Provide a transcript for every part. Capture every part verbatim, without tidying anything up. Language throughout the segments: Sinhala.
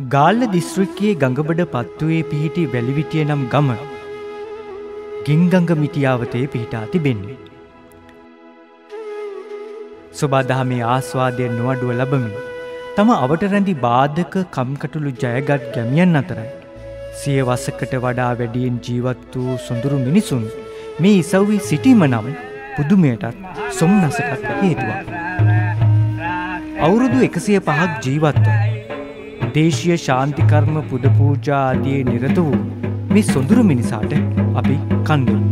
ගාල්ල දිස්ත්‍රික්කයේ ගඟබඩ පත්තුවේ පිහිටි වැලිවිටිය නම් ගම ගින්ගඟ මිටියාවතේ පිහිටා තිබෙන්නේ. සොබාදහමේ ආස්වාදය නොඅඩුව ලබමින් තම අවට රැඳි බාධක කම්කටොළු ජයගත් ගැමියන් අතරයි සිය වසකට වඩා වැඩියෙන් ජීවත් වූ සොඳුරු මිනිසුන් මේ ඉසව්වේ සිටීම නම් පුදුමයටත් සොම්නසටත් හේතුවක්. අවුරුදු එකසිය පහක් ජීවත්ව දේශීය ශාන්තිකර්ම පුද පූජා ආදී නිරත වූ මේ සොඳුරු මිනිසාට අපි කන් දෙමු.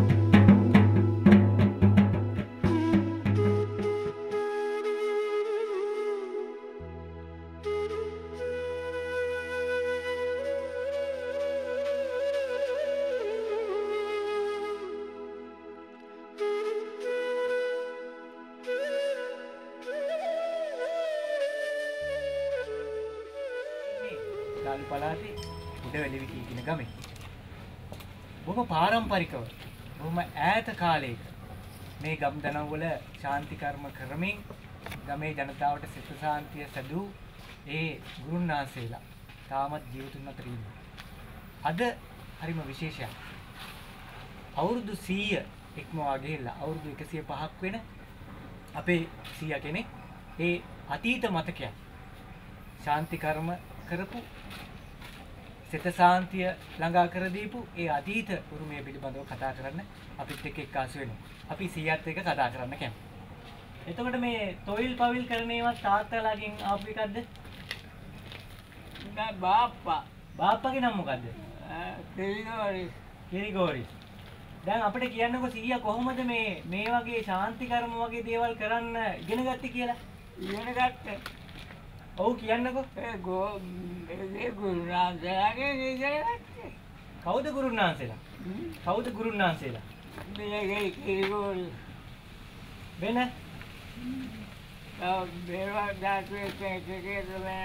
ගාල්ල පළාතේ උඩ වැලිවිටිය කියන ගමේ. බොහොම පාරම්පරිකව බොහොම ඈත කාලයක මේ ගම් දනව් වල ශාන්ති කර්ම කරමින් ගමේ ජනතාවට සිත ශාන්තිය සැදූ ඒ ගුරුන් වහන්සේලා තාමත් ජීවිතුන් අතර ඉන්නවා. අද හරිම විශේෂයක්. අවුරුදු සීය ඉක්මවා ගිහිල්ලා අවුරුදු එකසිය පහක් වෙන අපේ සීයා කෙනෙක් ඒ අතීත මතකයක් ශාන්ති කර්ම කරපු සිත ශාන්තිය ළඟා කර දීපු ඒ අතීත උරුමය පිළිබඳව කතා කරන්න අපිත් එක්ක එක්කාසු වෙනවා. අපි සීයාත් එක්ක කතා කරන්න කැමතියි. එතකොට මේ තොইল පවිල් කරන ඒවා තාත්තලාගෙන් ආපු එකක්ද? නෑ බාප්පා. බාප්පාගේ නම මොකද්ද? කිරිගෝරි. කිරිගෝරි. දැන් අපිට කියන්නකෝ සීයා කොහොමද මේ මේ වගේ ශාන්ති කර්ම වගේ දේවල් කරන්න ඉගෙන ගත්තේ කියලා? ඉගෙන ගත්තේ. ඔව් කියන්නකෝ. ඒ ගෝ ඒ ගුරුනාන්සේලාගේ ඉගෙන ගත්තේ. කවුද ගුරුනාන්සේලා? කවුද ගුරුනාන්සේලා? මේ කිරිගෝරි. වෙන? ආ බේවා දාතුවේ තේකේ තමයි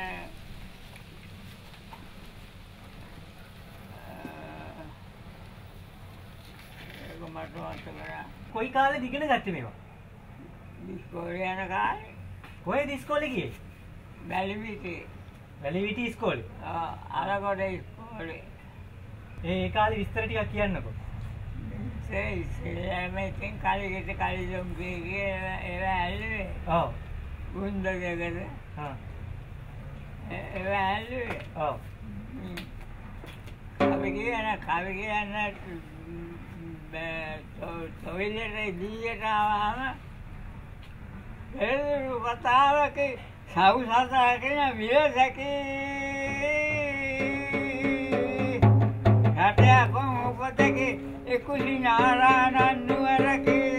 කොයි කාලෙද ඉගෙන ගත්තේ මේවා? ඉස්කෝලේ යන කාලේ. කොහෙද ඉස්කෝලේ ගියේ? වැලිවිටියේ. වැලිවිටි ඉස්කෝලේ. ආ අරගොඩ ඉස්කෝලේ. ඒ කාලේ විස්තර ටිකක් කියන්නකෝ. ඒ ඉස්කෝලේ කාලෙකට කාලෙදම් ගියේ ඒවා ඇල්ලුවේ. ඔව්. ගුන්දරයකට. හා. ඒවා ඇල්ලුවේ. ඔව්. අපි කියන්නේ කවි කියන්නේ තොවිලේ දීයට ආවම එළු කතාවක සව් සාසකන විලසකේ රටේ කොම් උපතකේ එකුලි නාරාණන් නුවරකේ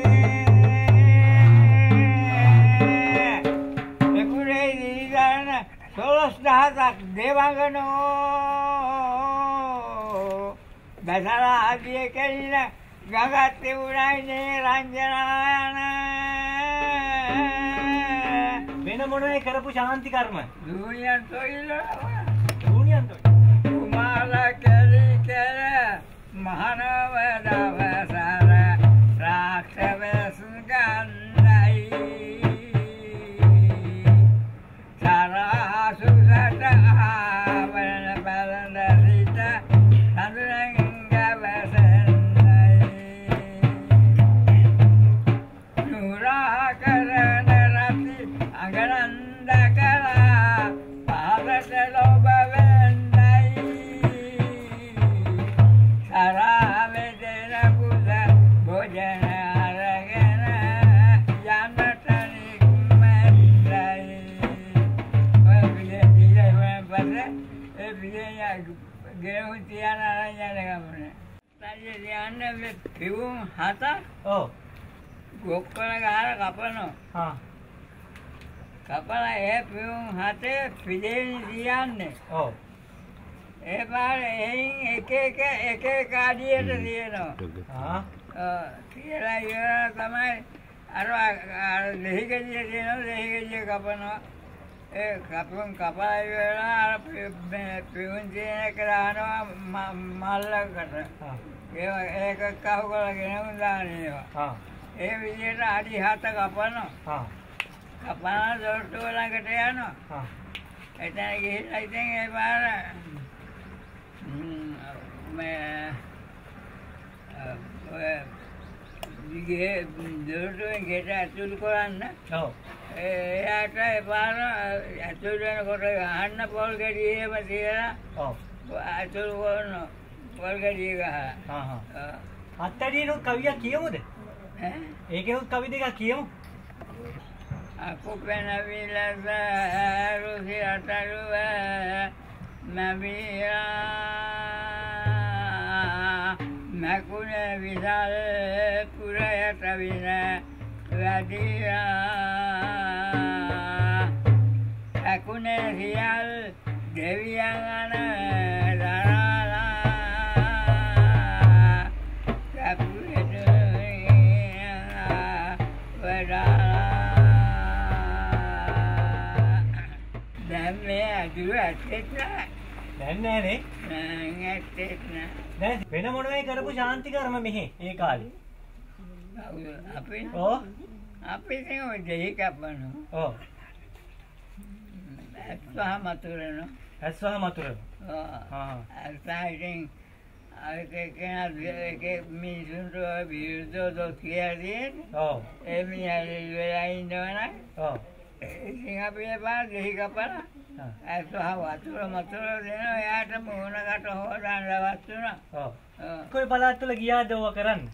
එකුලේ දීගන සොළොස් දහසක් දේවගනෝ දසලා ආදිය කෙලින ගගත් උරයිනේ රංජනායන වෙන මොනේ කරපු ශාන්ති කර්ම? දුනියන් තොইল දුනියන් තොইল කුමාර කෙලි කෙල මහනව දවසර රාක්ෂවසු ගන්නයි සරා සුසට ආවන බලන රිට සඳුරන් පිවුම් හත ඔව් ගොක්කල ගහලා කපනවා. හා කපලා ඒ පිවුම් හතේ පිළිෙන් තියන්නේ. ඔව් ඒ පාරේ එයින් එක එක එක එක අඩියට තියෙනවා. හා ඔව් කියලා ඉවර තමයි අර අර දෙහිගෙඩිය තියෙනවා දෙහිගෙඩිය කපනවා. ඒ කපුම් කපලා ඉවරලා අර පිවුම් තියෙන එක දානවා මල්ලකට. හා ඒක කහු කරගෙන උදානවා. හා ඒ විදිහට අඩි හත කපනවා. හා කපන දොරටුව ළඟට යනවා. හා එතන ගිහිල්ලා ඉතින් ඒ පාර මේ ඔය දිගේ දොරටුවෙන් ගෙට ඇතුළු කරන්න ඔව් එයාට ඒ පාර ඇතුළු වෙනකොට අහන්න පොල් ගෙඩි එහෙම තියලා ඔව් ඇතුළු කරන පොල් ගෙඩි ගහලා හා හා අත්තඩියනොත් කවියක් කියමුද ඈ ඒකෙනුත් කවි දෙකක් කියමු අකුපෙන විලස රුසි අතරුව මැවිලා මකුණ විසල් පුරයට වින වැඩියා අකුණ සියල් දෙවියන් අන දරාලා කපුරට වඩා දැන් මේ අදුර ඇත්තෙත් නෑ දැන් නෑනේ නෑ ඇත්තෙත් නෑ දැන් වෙන මොනවයි කරපු ශාන්ති කර්ම මෙහි ඒ කාලේ අපි ඔව් අපි ඉතින් ඔය දෙහි කපනවා ඔව් ඇත්වහ මතුරනවා ඇස්වහ මතුරන ඔව් හා ඇත්තා ඉතින් අර කෙනා එක මිනිසුන්ට විරුද්ධව දොස් කියලා තියෙන්නේ ඔව් ඒ මිනිහා වෙලා ඉන්නවනම් ඔව් ඉතින් අපි එපා දෙහි කපලා ඇත්වහ වතුර මතුර දෙනවා එයාට මුහුණකට හොදන්න වස්තුනා ඔව් ඔව් කොයි පළාත් වල ගියාද ඕවා කරන්න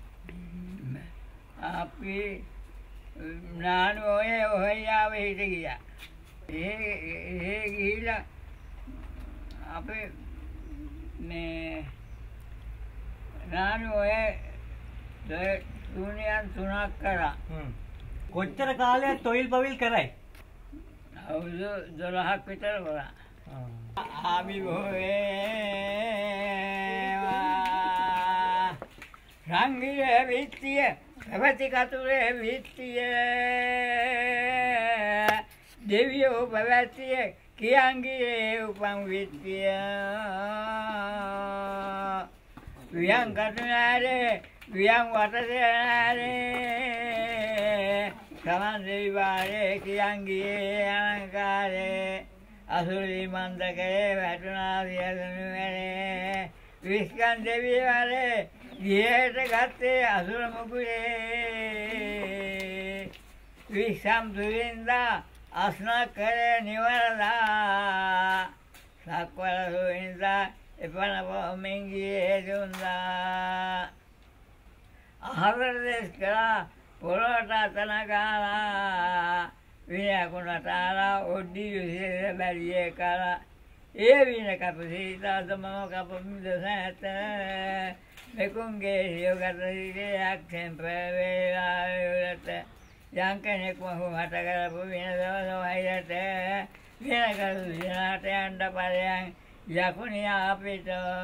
අපි නානු ඔය ඔහයාව හිට ගියා ඒ ඒ ගිහිලා අපි මේ නානු ඔය තුනියන් තුනක් කරා හ්ම් කොච්චර කාලයක් තොইল පවිල් කරයි අවුරුදු දොළහක් විතර කරා ආමි බොහේවා රංගියේ විත්තිය පැවති කතුරේ විත්තිය දෙවියෝ පැවැත්තිය කියන්ගියේ උපන් විත්තිය වියන් කටුනාරේ වියන් වටසේනාරේ සමන් දෙවිවාරේ කියන්ගියේ අලංකාරේ අසුරි මන්දකේ වැටුනා සියදනු වැනේ විස්කන් දෙවිවාරේ ගියට ගත්තේ අසුර මුකුලේ විසම් දුරින්දා අස්නක් කරේ නිවරදා සක්වල සුවින්දා එපන පොමින් ගියේ දුන්දා අහවර දෙස් කරා පොළොට අතන ගාලා විනයකුණට ආලා ඔඩ්ඩි විශේෂ බැරියේ කලා ඒ වින කපු සීතාද මම කපමිද සැත මෙකුන්ගේ සියගත සිටියක් සෙම්පවේලාවලට යම් කෙනෙක් මහු හට කරපු වින දවස වයිරට වින කරු විනාට යන්න පරයන් යකුණියා අපිට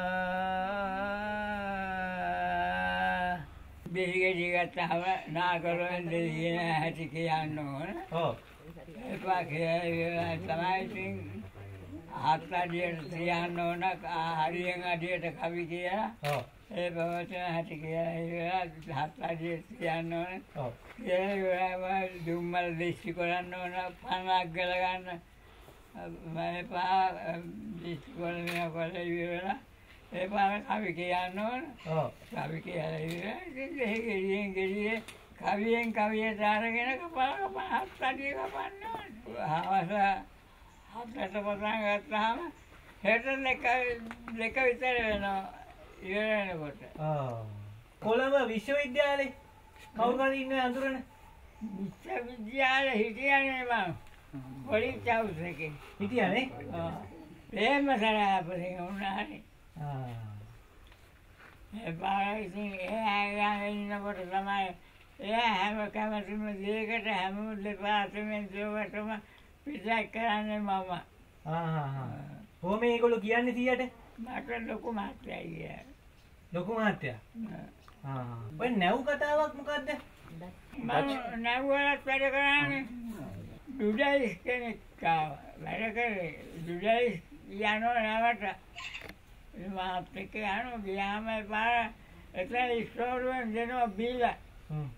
බිහිගෙඩි ගත්තහම නාකරෙන් දෙදින හැටි කියන්න ඕන ඔව් එපා කියලා තමයි ඉතින් හත් අඩියට තියන්න ඕන හරියෙන් අඩියට කවි කියලා ඔව් ඒ ප්‍රවචන හැටි කියලා හත් අඩියට තියන්න ඕන ඔව් කියලා දුම්මල් දෙස්සි කරන්න ඕන පණක් ගල ගන්න මම එපා දෙස්සි කරන කොට ඉවරලා ඒ පාර කවි කියන්න ඕන ඔව් කවි කියලා ඉවරලා ඉතින් දෙහි ගෙඩියෙන් ගෙඩියේ කවියෙන් කවියට අරගෙන කපලා කපලා හත් අඩිය කපන්න ඕන හවස හතට පටන් ගත්තාම හෙට දෙක දෙක විතර වෙනවා ඉවර වෙනකොට ආ කොළඹ විශ්වවිද්‍යාලේ කවුරු හරි ඉන්නේ අඳුරන විශ්වවිද්‍යාලේ හිටියනේ මම පොලිස් හවුස් එකේ හිටියානේ ආ ප්‍රේම සරාපතේ උනානේ ආ ඒ පාරයිසින් ඒ ආයතන ඉන්නකොට තමයි ඒ හැම කැමතිම දෙයකට හැම දෙපාර්තමේන්තුවකටම පිටක් කරන්නේ මම. ආ හා හා. කොහොම මේගොල්ලෝ කියන්නේ සීයට? මට ලොකු මාත්‍යයි කිය. ලොකු මාත්‍යා. ආ. ඔය නැව් කතාවක් මොකද්ද? මම නැව් වලත් වැඩ කරන්නේ. ඩුඩයිස් කෙනෙක් ආවා. වැඩ කරේ. ඩුඩයිස් යනවා නැවට. මාත් එක්ක යනවා ගියාම පාර එතන ඉස්තෝරුවෙන් දෙනවා බීලා. හ්ම්.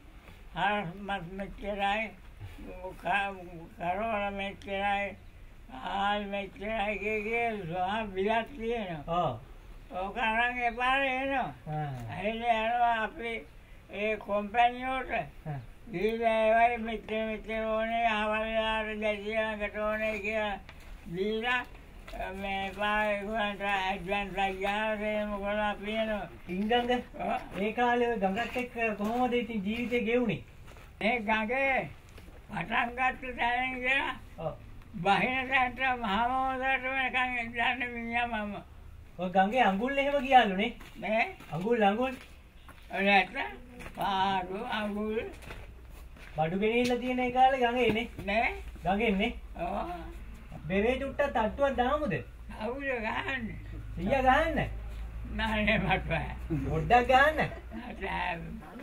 හරස් මත් මෙච්චරයි කරෝල මෙච්චරයි ආල් මෙච්චරයි කිය සෝහා බිලක් තියෙනවා. ඔව්. ඕක අරන් එපාරේ එනවා. ඇහිලා යනවා අපි ඒ කොම්පැනියට. දීලා ඒවයි මෙච්චර මෙච්චර ඕනේ ආවල් යාර දැසියකට ඕනේ කියලා දීලා මේ පාරේකට ඇඩ්වාන්ස් ගියාම මොකද අපි එනවා. ඉංගංග ඒ කාලේ ඔය ගඟත් එක්ක කොහොමද ඉතින් ජීවිතේ ගෙවුනේ? මේ ගඟේ පටන් ගත්ත තැනින් ඉඳලා ඔව්. බහින තැනට මහමෝදට වෙනකන් ඉඳන් මිනිහා මම. ඔය ගඟේ අඟුල් එහෙම ගියාලු නේ? මේ අඟුල් අඟුල් නැත්නම් පාරු අඟුල් බඩු ගෙනින්න තියෙන ඒ කාලේ ගඟේ නේ? නේ? ගඟෙන් නේ? ඔව්. බෙරේ චුට්ටක් තට්ටුවක් දාමුද? අවුල ගහන්න. සීයා ගහන්න. නෑ මට බෑ. පොඩ්ඩක් ගහන්න. නෑ